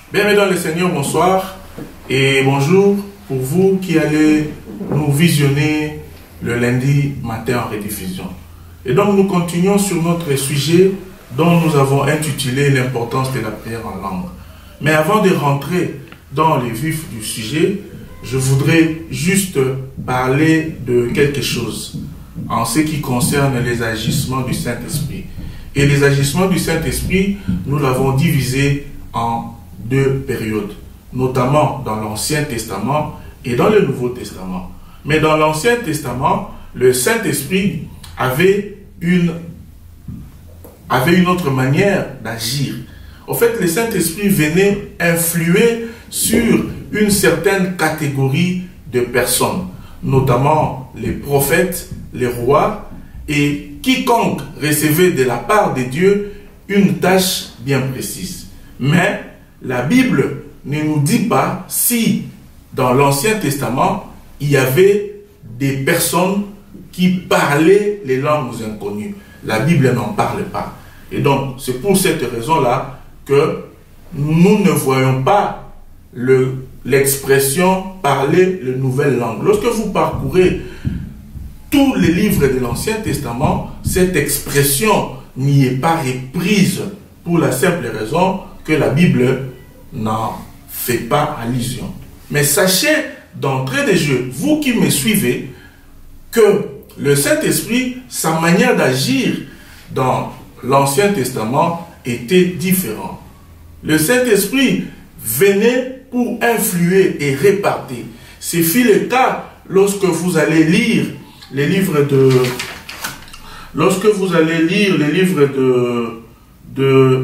Bienvenue dans le Seigneur, bonsoir et bonjour pour vous qui allez nous visionner le lundi matin en rediffusion. Et donc nous continuons sur notre sujet dont nous avons intitulé l'importance de la prière en langue. Mais avant de rentrer dans le vif du sujet, je voudrais juste parler de quelque chose en ce qui concerne les agissements du Saint-Esprit. Et les agissements du Saint-Esprit, nous l'avons divisé en deux périodes, notamment dans l'Ancien Testament et dans le Nouveau Testament. Mais dans l'Ancien Testament, le Saint-Esprit avait une autre manière d'agir. En fait, le Saint-Esprit venait influer sur une certaine catégorie de personnes, notamment les prophètes, les rois et quiconque recevait de la part de Dieu une tâche bien précise. Mais la Bible ne nous dit pas si dans l'Ancien Testament il y avait des personnes qui parlaient les langues inconnues. La Bible n'en parle pas. Et donc c'est pour cette raison-là que nous ne voyons pas l'expression parler les nouvelles langues. Lorsque vous parcourez tous les livres de l'Ancien Testament, cette expression n'y est pas reprise pour la simple raison que la Bible n'en fait pas allusion. Mais sachez d'entrée de jeu, vous qui me suivez, que le Saint-Esprit, sa manière d'agir dans l'Ancien Testament était différente. Le Saint-Esprit venait pour influer et répartir. Ce fut le cas lorsque vous allez lire les livres de... Lorsque vous allez lire les livres de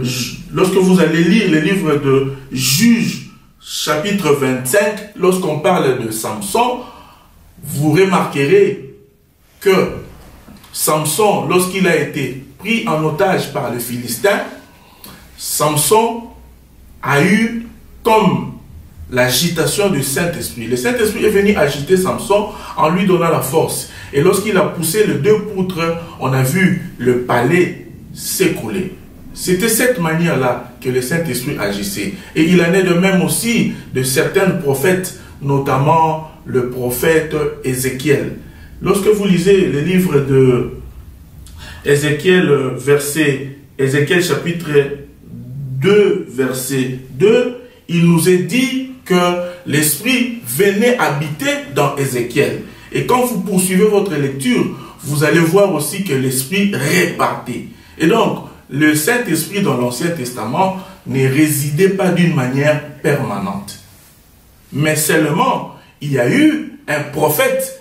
Juges, chapitre 25, lorsqu'on parle de Samson, vous remarquerez que Samson, lorsqu'il a été pris en otage par les Philistins, Samson a eu comme l'agitation du Saint-Esprit. Le Saint-Esprit est venu agiter Samson en lui donnant la force. Et lorsqu'il a poussé les deux poutres, on a vu le palais s'écrouler. C'était cette manière-là que le Saint-Esprit agissait. Et il en est de même aussi de certains prophètes, notamment le prophète Ézéchiel. Lorsque vous lisez le livre de Ézéchiel, Ézéchiel chapitre 2, verset 2, il nous est dit que l'Esprit venait habiter dans Ézéchiel. Et quand vous poursuivez votre lecture, vous allez voir aussi que l'Esprit répartait. Et donc, le Saint-Esprit dans l'Ancien Testament ne résidait pas d'une manière permanente. Mais seulement, il y a eu un prophète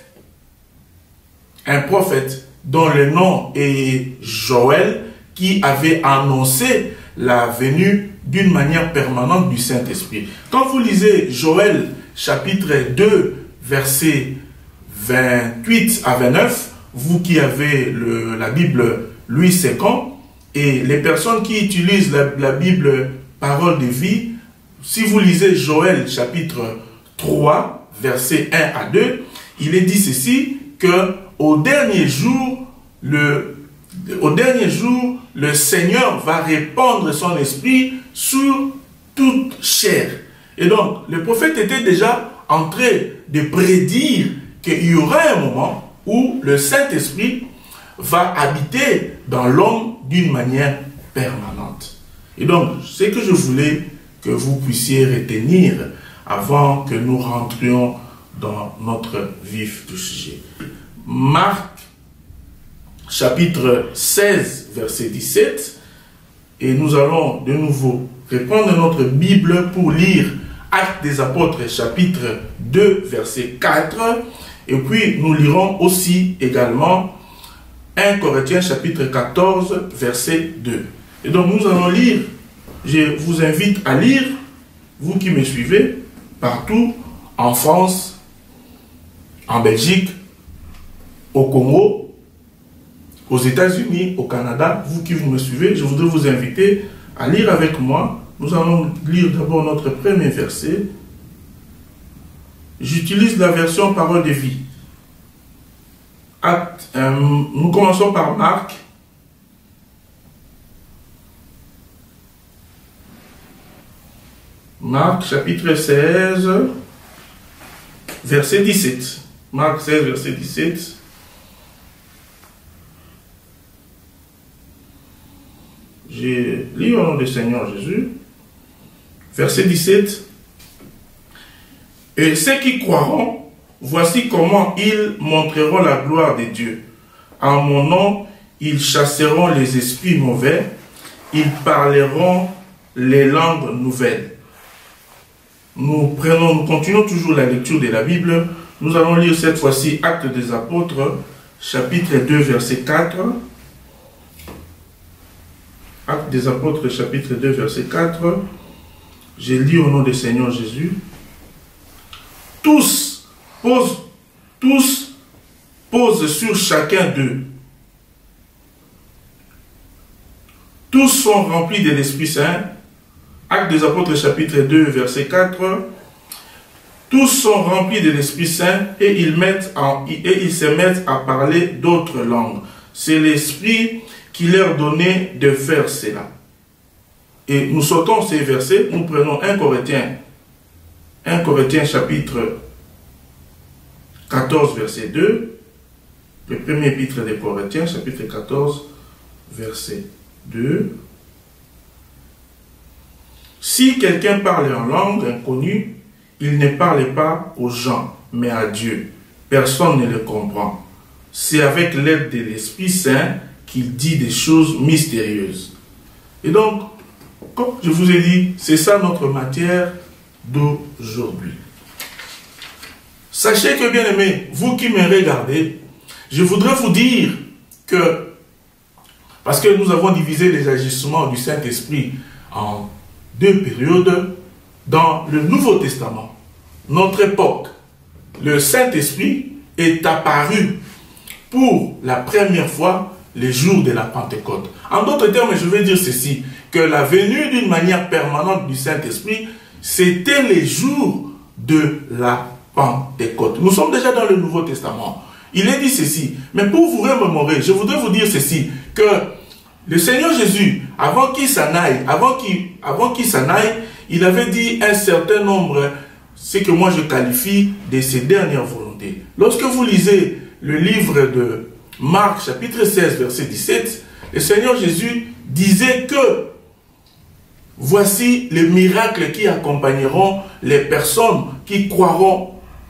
dont le nom est Joël, qui avait annoncé la venue d'une manière permanente du Saint-Esprit. Quand vous lisez Joël chapitre 2, versets 28 à 29, vous qui avez la Bible Louis II, et les personnes qui utilisent la Bible Parole de vie, si vous lisez Joël chapitre 3, versets 1 à 2, il est dit ceci, que au dernier jour, le Seigneur va répandre son esprit sur toute chair. Et donc, le prophète était déjà en train de prédire qu'il y aura un moment où le Saint-Esprit va habiter dans l'homme d'une manière permanente. Et donc, ce que je voulais que vous puissiez retenir avant que nous rentrions dans notre vif du sujet. Marc, chapitre 16, verset 17, et nous allons de nouveau reprendre notre Bible pour lire Actes des Apôtres, chapitre 2, verset 4, et puis nous lirons aussi également 1 Corinthiens, chapitre 14, verset 2. Et donc nous allons lire, je vous invite à lire, vous qui me suivez, partout, en France, en Belgique, au Congo, aux États-Unis, au Canada, vous qui me suivez, je voudrais vous inviter à lire avec moi. Nous allons lire d'abord notre premier verset. J'utilise la version Parole de vie. Nous commençons par Marc, Marc chapitre 16, verset 17. Marc 16, verset 17. J'ai lu au nom du Seigneur Jésus. Verset 17. Et ceux qui croiront, voici comment ils montreront la gloire de Dieu. En mon nom, ils chasseront les esprits mauvais, ils parleront les langues nouvelles. Nous continuons toujours la lecture de la Bible. Nous allons lire cette fois-ci Actes des Apôtres, chapitre 2, verset 4. Actes des Apôtres, chapitre 2, verset 4. J'ai lu au nom du Seigneur Jésus. Tous posent sur chacun d'eux. Tous sont remplis de l'Esprit Saint. Actes des Apôtres, chapitre 2, verset 4. Tous sont remplis de l'Esprit Saint et ils se mettent à parler d'autres langues. C'est l'Esprit qui leur donnait de faire cela. Et nous sautons ces versets, nous prenons 1 Corinthiens chapitre 14, verset 2. Le premier épître des Corinthiens, chapitre 14, verset 2. Si quelqu'un parle en langue inconnue, il ne parle pas aux gens, mais à Dieu. Personne ne le comprend. C'est avec l'aide de l'Esprit Saint qu'il dit des choses mystérieuses. Et donc, comme je vous ai dit, c'est ça notre matière d'aujourd'hui. Sachez que, bien aimés, vous qui me regardez, je voudrais vous dire que, parce que nous avons divisé les agissements du Saint-Esprit en deux périodes, dans le Nouveau Testament, notre époque, le Saint-Esprit est apparu pour la première fois les jours de la Pentecôte. En d'autres termes, je vais dire ceci, que la venue d'une manière permanente du Saint-Esprit, c'était les jours de la Pentecôte. Nous sommes déjà dans le Nouveau Testament. Il est dit ceci, mais pour vous remémorer, je voudrais vous dire ceci, que le Seigneur Jésus, avant qu'il s'en aille, il avait dit un certain nombre, ce que moi je qualifie de ses dernières volontés. Lorsque vous lisez le livre de Marc, chapitre 16, verset 17, le Seigneur Jésus disait que voici les miracles qui accompagneront les personnes qui croiront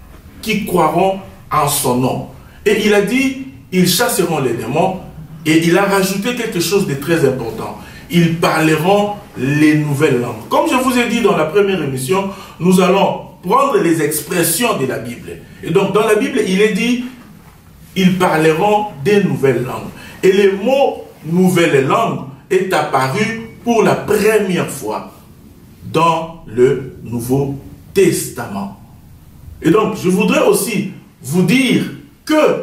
en son nom. Et il a dit, ils chasseront les démons, et il a rajouté quelque chose de très important. Ils parleront les nouvelles langues. Comme je vous ai dit dans la première émission, nous allons prendre les expressions de la Bible. Et donc dans la Bible, il est dit, ils parleront des nouvelles langues. Et le mot nouvelle langue est apparu pour la première fois dans le Nouveau Testament. Et donc, je voudrais aussi vous dire que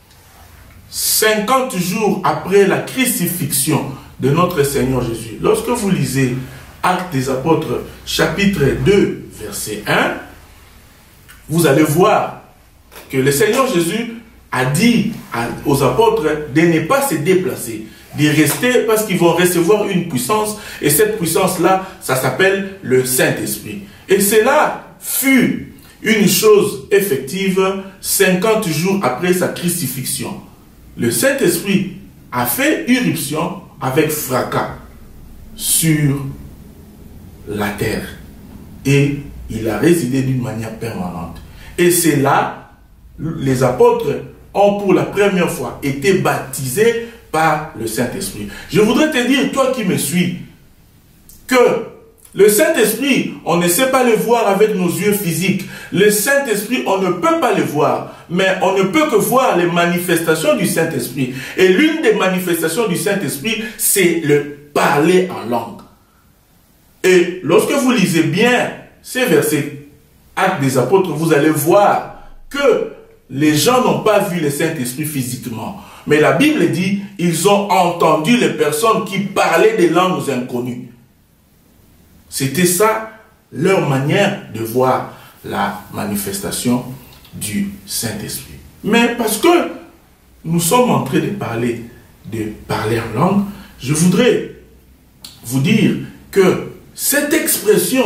50 jours après la crucifixion de notre Seigneur Jésus, lorsque vous lisez Actes des Apôtres, chapitre 2, verset 1, vous allez voir que le Seigneur Jésus a dit aux apôtres de ne pas se déplacer, de rester parce qu'ils vont recevoir une puissance, et cette puissance-là, ça s'appelle le Saint-Esprit. Et cela fut une chose effective 50 jours après sa crucifixion. Le Saint-Esprit a fait irruption avec fracas sur la terre et il a résidé d'une manière permanente. Et c'est là, les apôtres ont pour la première fois été baptisés par le Saint-Esprit. Je voudrais te dire, toi qui me suis, que le Saint-Esprit, on ne sait pas le voir avec nos yeux physiques. Le Saint-Esprit, on ne peut pas le voir. Mais on ne peut que voir les manifestations du Saint-Esprit. Et l'une des manifestations du Saint-Esprit, c'est le parler en langue. Et lorsque vous lisez bien ces versets, Actes des Apôtres, vous allez voir que les gens n'ont pas vu le Saint-Esprit physiquement. Mais la Bible dit, ils ont entendu les personnes qui parlaient des langues inconnues. C'était ça, leur manière de voir la manifestation du Saint-Esprit. Mais parce que nous sommes en train de parler en langue, je voudrais vous dire que cette expression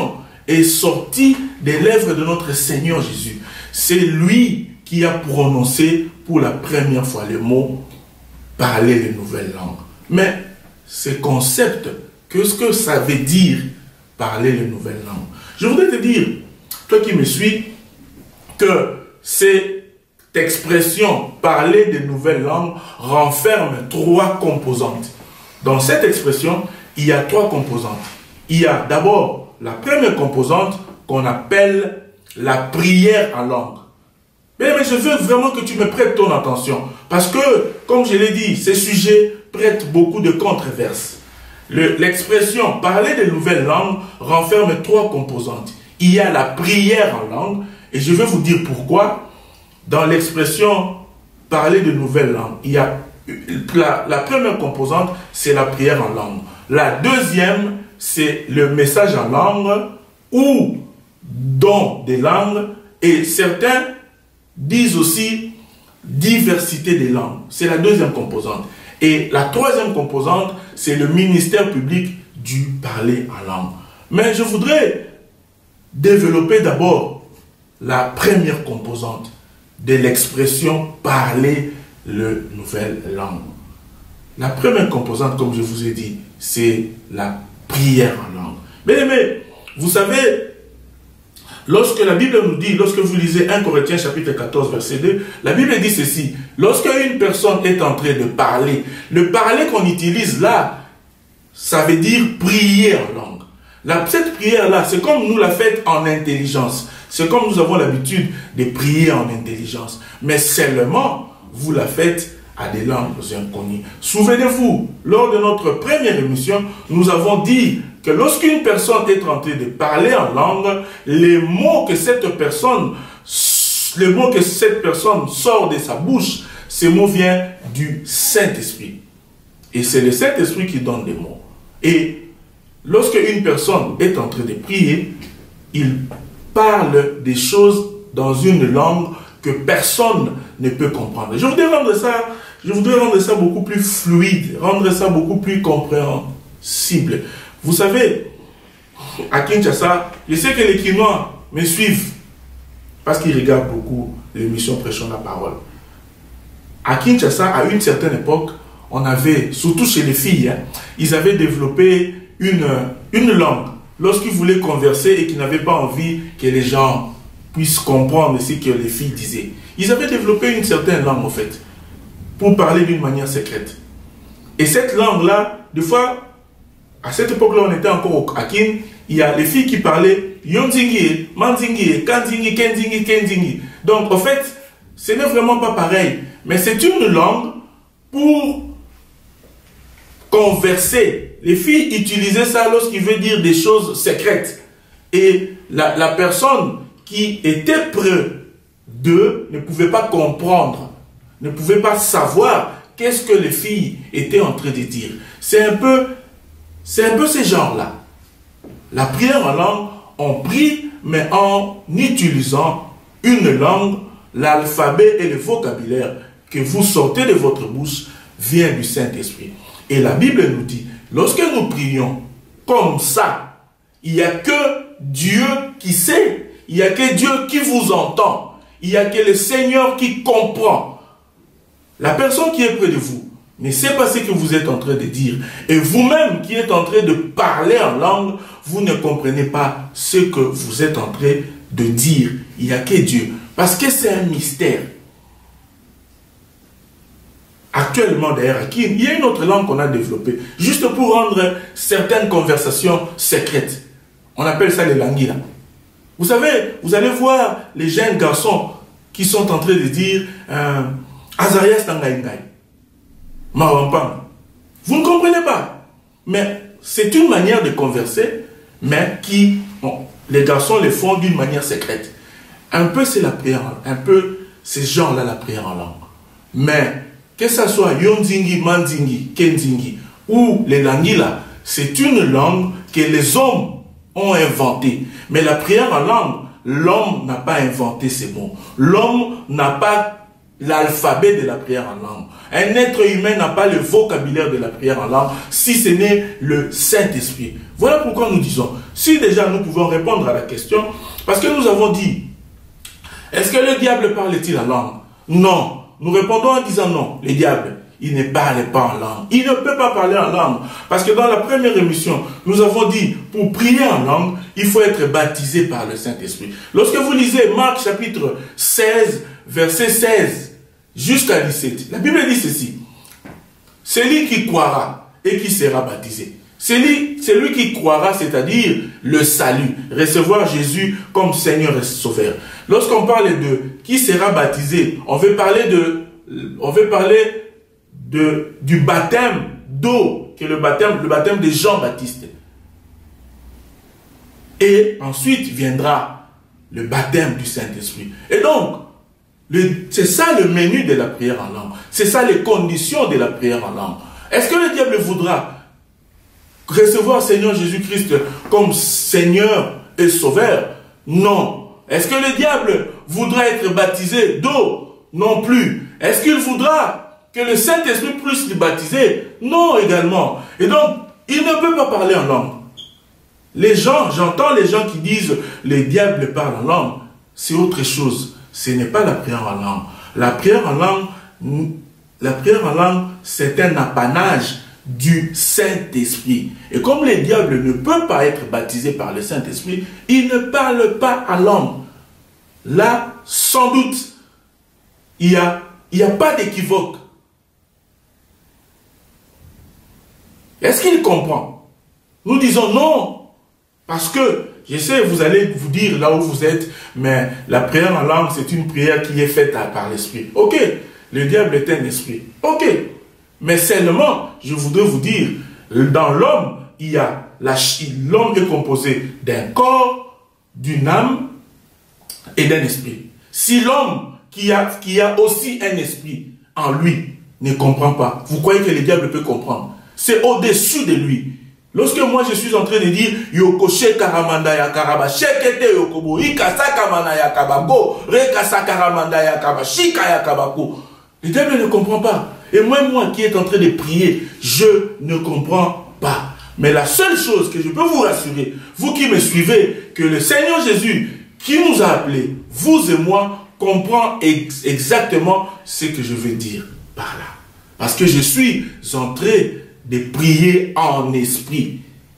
est sorti des lèvres de notre Seigneur Jésus. C'est lui qui a prononcé pour la première fois le mot « parler les nouvelles langues ». Mais ce concept, qu'est-ce que ça veut dire « parler les nouvelles langues » ? Je voudrais te dire, toi qui me suis, que cette expression « parler des nouvelles langues » renferme 3 composantes. Dans cette expression, il y a 3 composantes. Il y a d'abord la première composante qu'on appelle la prière en langue. Mais je veux vraiment que tu me prêtes ton attention. Parce que, comme je l'ai dit, ces sujets prêtent beaucoup de controverses. L'expression « parler de nouvelles langues » renferme 3 composantes. Il y a la prière en langue, et je vais vous dire pourquoi. Dans l'expression « parler de nouvelles langues », il y a la première composante, c'est la prière en langue. La deuxième, c'est le message en langue ou don des langues, et certains disent aussi diversité des langues. C'est la deuxième composante. Et la troisième composante, c'est le ministère public du parler en langue. Mais je voudrais développer d'abord la première composante de l'expression parler le nouvelle langue. La première composante, comme je vous ai dit, c'est la prière en langue. Mais vous savez, lorsque la Bible nous dit, lorsque vous lisez 1 Corinthiens chapitre 14 verset 2, la Bible dit ceci: lorsque une personne est en train de parler, le parler qu'on utilise là, ça veut dire prier en langue. Cette prière-là, c'est comme nous la faites en intelligence. C'est comme nous avons l'habitude de prier en intelligence. Mais seulement, vous la faites à des langues inconnues. Souvenez-vous, lors de notre première émission, nous avons dit que lorsqu'une personne est en train de parler en langue, les mots que cette personne sort de sa bouche, ces mots viennent du Saint-Esprit. Et c'est le Saint-Esprit qui donne les mots. Et lorsque une personne est en train de prier, il parle des choses dans une langue que personne ne peut comprendre. Je voudrais rendre ça beaucoup plus fluide, rendre ça beaucoup plus compréhensible. Vous savez, à Kinshasa, je sais que les Kinois me suivent parce qu'ils regardent beaucoup l'émission Prêchons la parole. À Kinshasa, à une certaine époque, on avait, surtout chez les filles, ils avaient développé une langue. Lorsqu'ils voulaient converser et qu'ils n'avaient pas envie que les gens puissent comprendre ce que les filles disaient, ils avaient développé une certaine langue en fait, pour parler d'une manière secrète. Et cette langue-là, des fois, à cette époque-là, on était encore à Kin, il y a les filles qui parlaient Yonzingi, Manzingi, Kanzingi, Kenzingi, Kenzingi. Donc en fait, ce n'est vraiment pas pareil, mais c'est une langue pour converser. Les filles utilisaient ça lorsqu'ils veulent dire des choses secrètes. Et la personne qui était près d'eux ne pouvait pas comprendre, ne pouvait pas savoir qu'est-ce que les filles étaient en train de dire. C'est un peu ce genre-là. La prière en langue, on prie, mais en utilisant une langue, l'alphabet et le vocabulaire que vous sortez de votre bouche vient du Saint-Esprit. Et la Bible nous dit, lorsque nous prions comme ça, il n'y a que Dieu qui sait, il n'y a que Dieu qui vous entend, il n'y a que le Seigneur qui comprend. La personne qui est près de vous ne sait pas ce que vous êtes en train de dire. Et vous-même qui êtes en train de parler en langue, vous ne comprenez pas ce que vous êtes en train de dire. Il n'y a que Dieu. Parce que c'est un mystère. Actuellement, d'ailleurs, il y a une autre langue qu'on a développée, juste pour rendre certaines conversations secrètes. On appelle ça les languila. Vous savez, vous allez voir les jeunes garçons qui sont en train de dire Azarias Tangaïngaï, Marampang. Vous ne comprenez pas. Mais c'est une manière de converser, mais qui, les garçons le font d'une manière secrète. Un peu c'est la prière, un peu c'est genre-là la prière en langue. Mais que ce soit Yonzingi, Manzingi, Kenzingi ou les Langila, c'est une langue que les hommes ont inventée. Mais la prière en langue, l'homme n'a pas inventé ces mots. L'homme n'a pas l'alphabet de la prière en langue. Un être humain n'a pas le vocabulaire de la prière en langue, si ce n'est le Saint-Esprit. Voilà pourquoi nous disons, si déjà nous pouvons répondre à la question, parce que nous avons dit, est-ce que le diable parle-t-il en langue? Non. Nous répondons en disant non. Le diable, il ne parle pas en langue. Il ne peut pas parler en langue. Parce que dans la première émission, nous avons dit, pour prier en langue, il faut être baptisé par le Saint-Esprit. Lorsque vous lisez Marc chapitre 16, verset 16, jusqu'à 17, la Bible dit ceci. Celui qui croira et qui sera baptisé. Celui qui croira, c'est-à-dire le salut, recevoir Jésus comme Seigneur et Sauveur. Lorsqu'on parle de qui sera baptisé, on veut parler du baptême d'eau, qui est le baptême de Jean-Baptiste. Et ensuite viendra le baptême du Saint-Esprit. Et donc, c'est ça le menu de la prière en langue. C'est ça les conditions de la prière en langue. Est-ce que le diable voudra recevoir Seigneur Jésus-Christ comme Seigneur et Sauveur? Non. Est-ce que le diable voudra être baptisé d'eau? Non plus. Est-ce qu'il voudra que le Saint-Esprit puisse le baptiser? Non également. Et donc, il ne peut pas parler en langue. Les gens, j'entends les gens qui disent le diable parle en langue. C'est autre chose. Ce n'est pas la prière en langue. La prière en langue, c'est un apanage du Saint-Esprit. Et comme le diable ne peut pas être baptisé par le Saint-Esprit, il ne parle pas en langue. Là, sans doute, il n'y a pas d'équivoque. Est-ce qu'il comprend? Nous disons non. Parce que, je sais, vous allez vous dire là où vous êtes, mais la prière en langue, c'est une prière qui est faite par l'Esprit. Ok, le diable est un esprit. Ok. Mais seulement, je voudrais vous dire, dans l'homme, l'homme est composé d'un corps, d'une âme et d'un esprit. Si l'homme qui a aussi un esprit en lui ne comprend pas, vous croyez que le diable peut comprendre? C'est au-dessus de lui. Lorsque moi je suis en train de dire Yoko Shekaramanda Yakaraba, Shekete Yokobo, Ikasakamana Yakabago, Rekasakaramanda Yakaba, Shika Yakabako, le diable ne comprend pas. Et moi qui est en train de prier, je ne comprends pas. Mais la seule chose que je peux vous rassurer, vous qui me suivez, que le Seigneur Jésus, qui nous a appelés, vous et moi, comprend exactement ce que je veux dire par là. Parce que je suis en train de prier en esprit.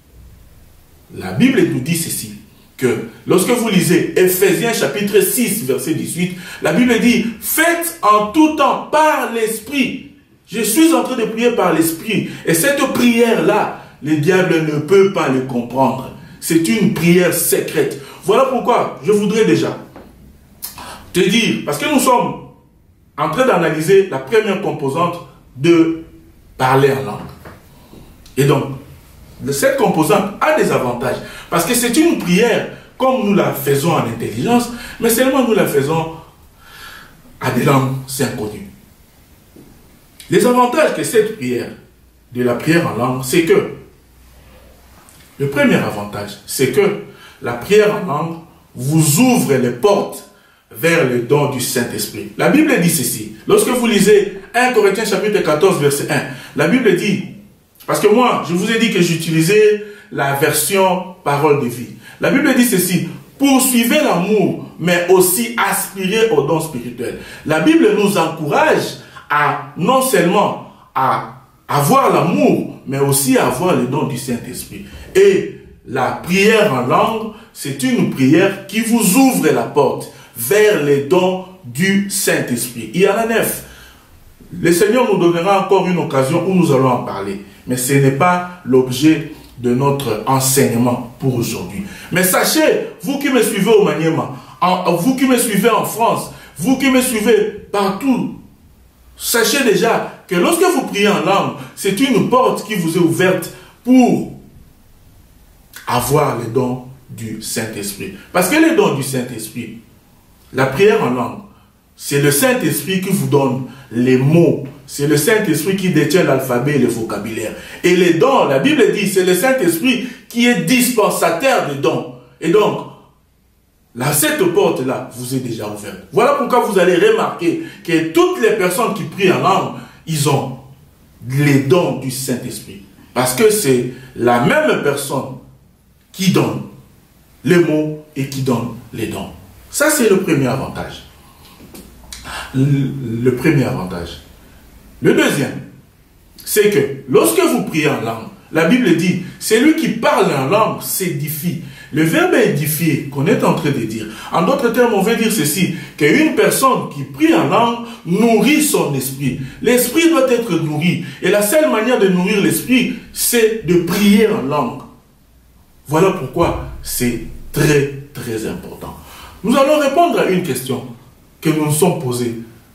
La Bible nous dit ceci, que lorsque vous lisez Ephésiens chapitre 6, verset 18, la Bible dit, faites en tout temps par l'esprit. Je suis en train de prier par l'esprit. Et cette prière-là, le diable ne peut pas le comprendre. C'est une prière secrète. Voilà pourquoi je voudrais déjà te dire, parce que nous sommes en train d'analyser la première composante de parler en langue. Et donc, cette composante a des avantages. Parce que c'est une prière, comme nous la faisons en intelligence, mais seulement nous la faisons à des langues inconnues. Les avantages que cette prière, de la prière en langue, c'est que, le premier avantage, c'est que la prière en langue vous ouvre les portes vers le don du Saint-Esprit. La Bible dit ceci. Lorsque vous lisez 1 Corinthiens chapitre 14, verset 1, la Bible dit, parce que moi, je vous ai dit que j'utilisais la version parole de vie. La Bible dit ceci, poursuivez l'amour, mais aussi aspirez au don spirituel. La Bible nous encourage à non seulement à avoir l'amour, mais aussi à avoir le don du Saint-Esprit. Et la prière en langue, c'est une prière qui vous ouvre la porte vers les dons du Saint-Esprit. Il y en a 9. Le Seigneur nous donnera encore une occasion où nous allons en parler. Mais ce n'est pas l'objet de notre enseignement pour aujourd'hui. Mais sachez, vous qui me suivez au Maniema, vous qui me suivez en France, vous qui me suivez partout, sachez déjà que lorsque vous priez en langue, c'est une porte qui vous est ouverte pour avoir les dons du Saint-Esprit. Parce que les dons du Saint-Esprit, la prière en langue, c'est le Saint-Esprit qui vous donne les mots. C'est le Saint-Esprit qui détient l'alphabet et le vocabulaire. Et les dons, la Bible dit, c'est le Saint-Esprit qui est dispensateur des dons. Et donc, cette porte-là vous est déjà ouverte. Voilà pourquoi vous allez remarquer que toutes les personnes qui prient en langue, ils ont les dons du Saint-Esprit. Parce que c'est la même personne qui donne les mots et qui donne les dons. Ça, c'est le premier avantage. Le premier avantage. Le deuxième, c'est que lorsque vous priez en langue, la Bible dit, celui qui parle en langue s'édifie. Le verbe édifier qu'on est en train de dire, en d'autres termes, on veut dire ceci, qu'une personne qui prie en langue nourrit son esprit. L'esprit doit être nourri. Et la seule manière de nourrir l'esprit, c'est de prier en langue. Voilà pourquoi c'est très, très important. Nous allons répondre à une question que nous nous sommes posées.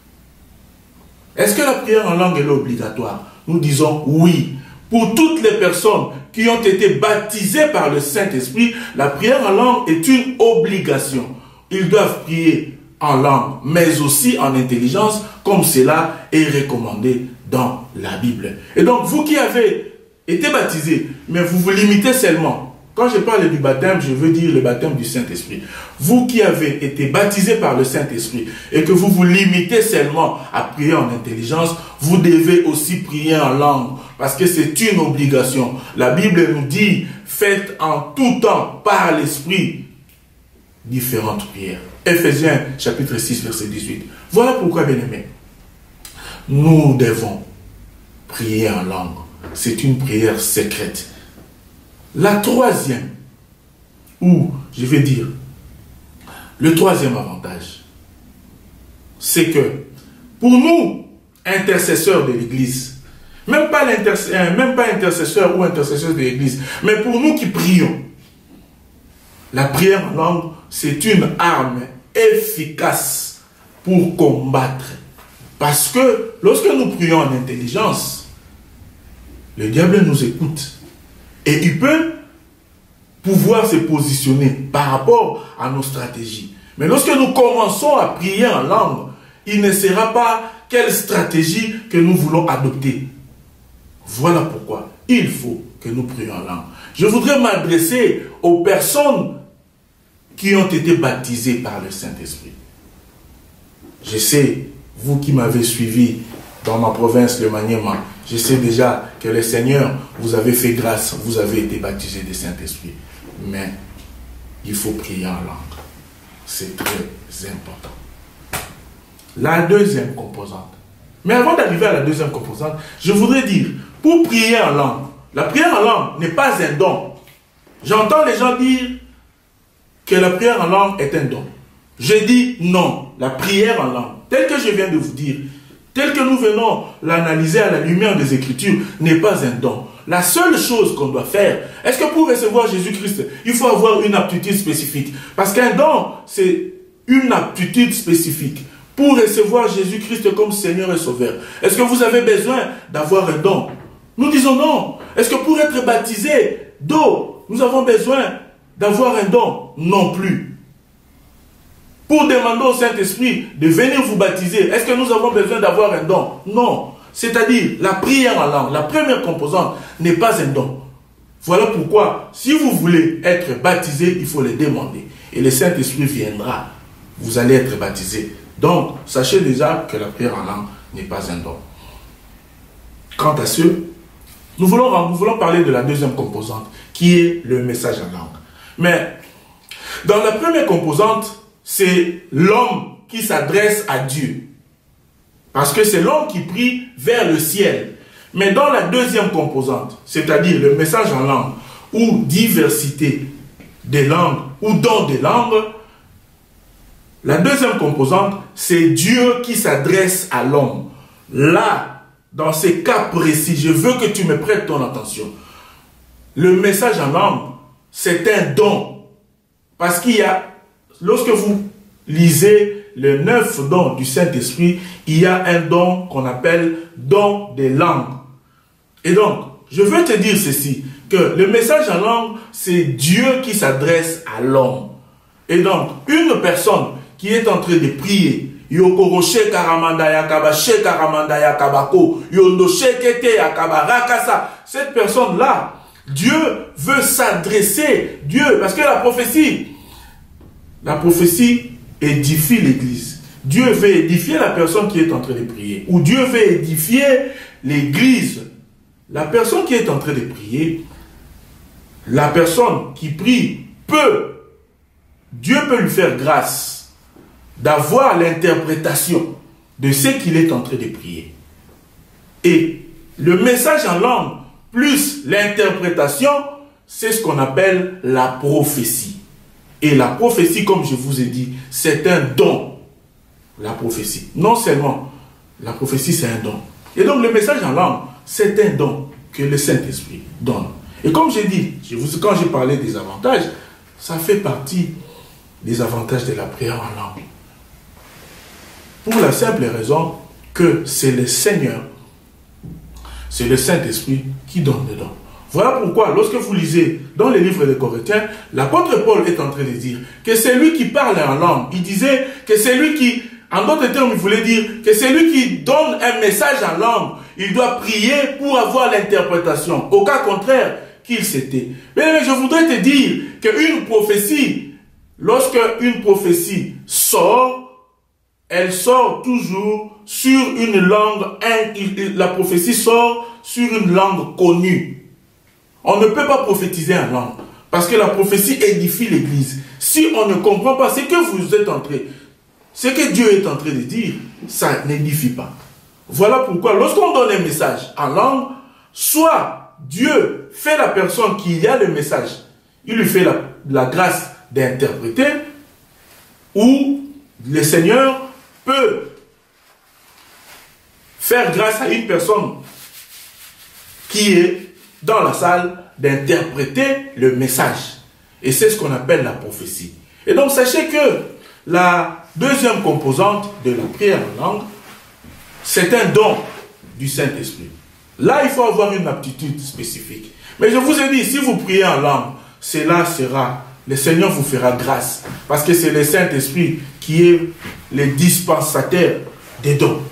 Est-ce que la prière en langue est obligatoire? Nous disons oui. Pour toutes les personnes qui ont été baptisées par le Saint-Esprit, la prière en langue est une obligation. Ils doivent prier en langue, mais aussi en intelligence, comme cela est recommandé dans la Bible. Et donc, vous qui avez été baptisés, mais vous vous limitez seulement. Quand je parle du baptême, je veux dire le baptême du Saint-Esprit. Vous qui avez été baptisés par le Saint-Esprit et que vous vous limitez seulement à prier en intelligence, vous devez aussi prier en langue parce que c'est une obligation. La Bible nous dit, faites en tout temps par l'Esprit différentes prières. Éphésiens chapitre 6 verset 18. Voilà pourquoi, bien-aimés, nous devons prier en langue. C'est une prière secrète. La troisième, ou je vais dire, le troisième avantage, c'est que pour nous, intercesseurs de l'Église, même pas intercesseurs ou intercesseurs de l'Église, mais pour nous qui prions, la prière en langue, c'est une arme efficace pour combattre. Parce que lorsque nous prions en intelligence, le diable nous écoute. Et il peut pouvoir se positionner par rapport à nos stratégies. Mais lorsque nous commençons à prier en langue, il ne sera pas quelle stratégie que nous voulons adopter. Voilà pourquoi il faut que nous prions en langue. Je voudrais m'adresser aux personnes qui ont été baptisées par le Saint-Esprit. Je sais, vous qui m'avez suivi dans ma province, le Maniema, je sais déjà que le Seigneur vous avez fait grâce, vous avez été baptisé du Saint-Esprit. Mais il faut prier en langue. C'est très important. La deuxième composante. Mais avant d'arriver à la deuxième composante, je voudrais dire, pour prier en langue, la prière en langue n'est pas un don. J'entends les gens dire que la prière en langue est un don. Je dis non, la prière en langue, telle que je viens de vous dire, tel que nous venons l'analyser à la lumière des Écritures, n'est pas un don. La seule chose qu'on doit faire, est-ce que pour recevoir Jésus-Christ, il faut avoir une aptitude spécifique? Parce qu'un don, c'est une aptitude spécifique. Pour recevoir Jésus-Christ comme Seigneur et Sauveur, est-ce que vous avez besoin d'avoir un don? Nous disons non. Est-ce que pour être baptisé d'eau, nous avons besoin d'avoir un don? Non plus. Pour demander au Saint-Esprit de venir vous baptiser, est-ce que nous avons besoin d'avoir un don? Non. C'est-à-dire, la prière en langue, la première composante, n'est pas un don. Voilà pourquoi, si vous voulez être baptisé, il faut le demander. Et le Saint-Esprit viendra. Vous allez être baptisé. Donc, sachez déjà que la prière en langue n'est pas un don. Quant à ce, nous voulons parler de la deuxième composante, qui est le message en langue. Mais, dans la première composante, c'est l'homme qui s'adresse à Dieu. Parce que c'est l'homme qui prie vers le ciel. Mais dans la deuxième composante, c'est-à-dire le message en langue, ou diversité des langues, ou don des langues, la deuxième composante, c'est Dieu qui s'adresse à l'homme. Là, dans ces cas précis, je veux que tu me prêtes ton attention. Le message en langue, c'est un don. Parce qu'il y a, lorsque vous lisez les 9 dons du Saint-Esprit, il y a un don qu'on appelle don des langues. Et donc, je veux te dire ceci, que le message en langue, c'est Dieu qui s'adresse à l'homme. Et donc, une personne qui est en train de prier, cette personne-là, Dieu veut s'adresser, Dieu, parce que la prophétie, La prophétie édifie l'église. Dieu veut édifier la personne qui est en train de prier. Ou Dieu veut édifier l'église. La personne qui est en train de prier, la personne qui prie Dieu peut lui faire grâce d'avoir l'interprétation de ce qu'il est en train de prier. Et le message en langue plus l'interprétation, c'est ce qu'on appelle la prophétie. Et la prophétie, comme je vous ai dit, c'est un don. La prophétie. Non seulement la prophétie, c'est un don. Et donc le message en langue, c'est un don que le Saint-Esprit donne. Et comme j'ai dit, quand j'ai parlé des avantages, ça fait partie des avantages de la prière en langue. Pour la simple raison que c'est le Seigneur, c'est le Saint-Esprit qui donne le don. Voilà pourquoi, lorsque vous lisez dans les livres des Corinthiens, l'apôtre Paul est en train de dire que c'est lui qui parle en langue. Il disait que c'est lui qui, en d'autres termes, il voulait dire que c'est lui qui donne un message en langue. Il doit prier pour avoir l'interprétation. Au cas contraire, qu'il s'était. Mais je voudrais te dire qu'une prophétie, lorsque une prophétie sort, elle sort toujours sur une langue, la prophétie sort sur une langue connue. On ne peut pas prophétiser en langue, parce que la prophétie édifie l'église. Si on ne comprend pas ce que vous êtes en train, ce que Dieu est en train de dire, ça n'édifie pas. Voilà pourquoi, lorsqu'on donne un message en langue, soit Dieu fait la personne qui a le message, il lui fait la grâce d'interpréter, ou le Seigneur peut faire grâce à une personne qui est dans la salle d'interpréter le message. Et c'est ce qu'on appelle la prophétie. Et donc sachez que la deuxième composante de la prière en langue, c'est un don du Saint-Esprit. Là, il faut avoir une aptitude spécifique. Mais je vous ai dit, si vous priez en langue, cela sera, le Seigneur vous fera grâce. Parce que c'est le Saint-Esprit qui est le dispensateur des dons.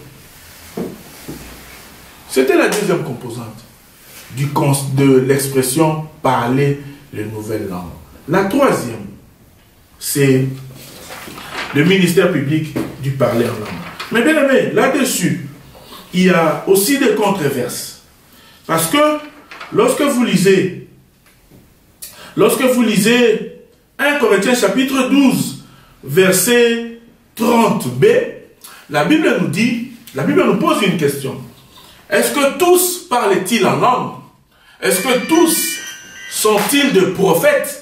C'était la deuxième composante de l'expression parler les nouvelles langues. La troisième, c'est le ministère public du parler en langue. Mais bien aimé, là-dessus, il y a aussi des controverses. Parce que lorsque vous lisez 1 Corinthiens chapitre 12, verset 30b, la Bible nous pose une question. Est-ce que tous parlent-ils en langue? Est-ce que tous sont-ils de prophètes?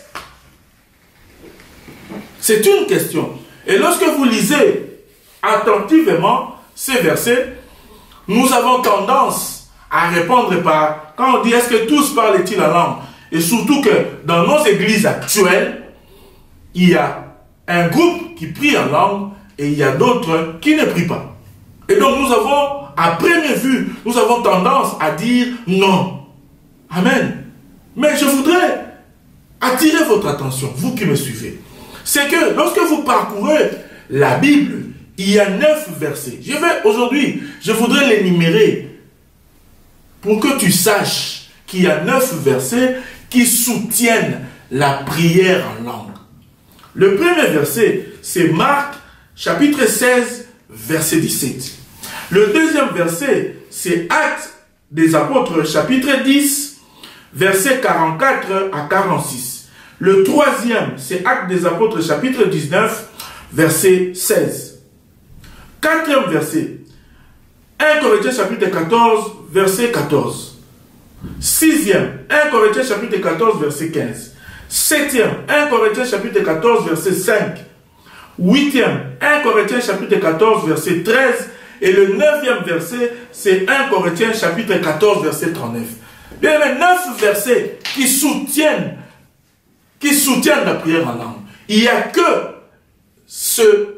C'est une question. Et lorsque vous lisez attentivement ces versets, nous avons tendance à répondre par, quand on dit est-ce que tous parlent-ils en langue? Et surtout que dans nos églises actuelles, il y a un groupe qui prie en langue et il y a d'autres qui ne prient pas. Et donc nous avons, à première vue, nous avons tendance à dire non. Amen. Mais je voudrais attirer votre attention, vous qui me suivez. C'est que lorsque vous parcourez la Bible, il y a 9 versets. Aujourd'hui, je voudrais les énumérer pour que tu saches qu'il y a 9 versets qui soutiennent la prière en langue. Le premier verset, c'est Marc, chapitre 16, verset 17. Le deuxième verset, c'est Actes des Apôtres, chapitre 10, verset 44 à 46. Le troisième, c'est Actes des Apôtres, chapitre 19, verset 16. Quatrième verset, 1 Corinthiens, chapitre 14, verset 14. Sixième, 1 Corinthiens, chapitre 14, verset 15. Septième, 1 Corinthiens, chapitre 14, verset 5. Huitième, 1 Corinthiens, chapitre 14, verset 13. Et le neuvième verset, c'est 1 Corinthiens, chapitre 14, verset 39. Bien, les 9 versets qui soutiennent la prière en langue. Il n'y a que ce